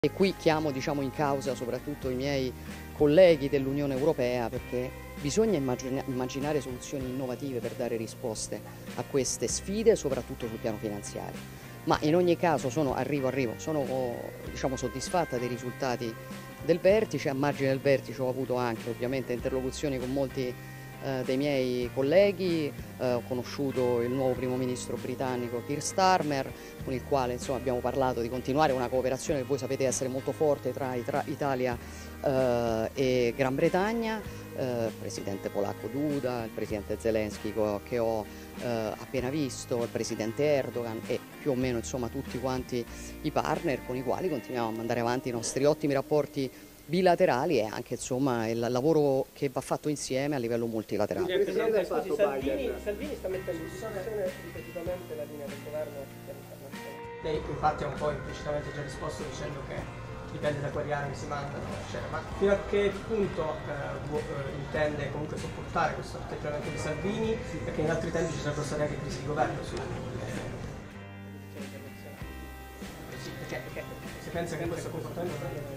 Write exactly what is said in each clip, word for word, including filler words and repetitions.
E qui chiamo diciamo, in causa soprattutto i miei colleghi dell'Unione Europea, perché bisogna immagina immaginare soluzioni innovative per dare risposte a queste sfide, soprattutto sul piano finanziario. Ma in ogni caso sono, arrivo, arrivo, sono diciamo, soddisfatta dei risultati del vertice. A margine del vertice ho avuto anche ovviamente interlocuzioni con molti eh, dei miei colleghi, eh, ho conosciuto il nuovo primo ministro britannico Keir Starmer, con il quale insomma, abbiamo parlato di continuare una cooperazione che voi sapete essere molto forte tra, tra Italia eh, e Gran Bretagna, eh, il presidente polacco Duda, il presidente Zelensky che ho eh, appena visto, il presidente Erdogan e più o meno insomma, tutti quanti i partner con i quali continuiamo a mandare avanti i nostri ottimi rapporti bilaterali e anche insomma, il lavoro che va fatto insieme a livello multilaterale. Il Presidente, scusi, Salvini, Salvini sta mettendo in discussione ripetutamente la linea del governo internazionale. Lei infatti ha un po' implicitamente già risposto dicendo che dipende da quali armi si mandano, eccetera. Ma fino a che punto eh, intende comunque sopportare questo atteggiamento di Salvini? Perché in altri tempi ci sarebbero state anche crisi di governo sulle posizioni internazionali. Sì, perché, perché si pensa che questo comportamento non è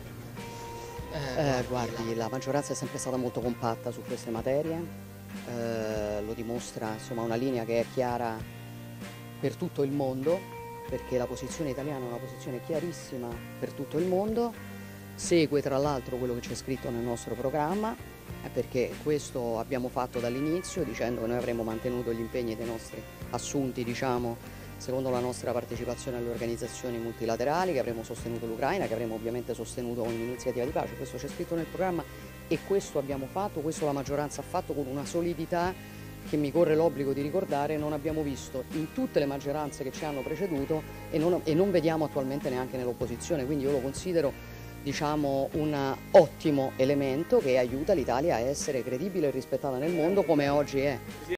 Eh, guardi, la maggioranza è sempre stata molto compatta su queste materie, eh, lo dimostra insomma, una linea che è chiara per tutto il mondo, perché la posizione italiana è una posizione chiarissima per tutto il mondo, segue tra l'altro quello che c'è scritto nel nostro programma, eh, perché questo abbiamo fatto dall'inizio dicendo che noi avremmo mantenuto gli impegni dei nostri assunti, diciamo, secondo la nostra partecipazione alle organizzazioni multilaterali, che avremmo sostenuto l'Ucraina, che avremmo ovviamente sostenuto ogni iniziativa di pace. Questo c'è scritto nel programma e questo abbiamo fatto, questo la maggioranza ha fatto con una solidità che mi corre l'obbligo di ricordare non abbiamo visto in tutte le maggioranze che ci hanno preceduto e non, e non vediamo attualmente neanche nell'opposizione, quindi io lo considero diciamo, un ottimo elemento che aiuta l'Italia a essere credibile e rispettata nel mondo come oggi è.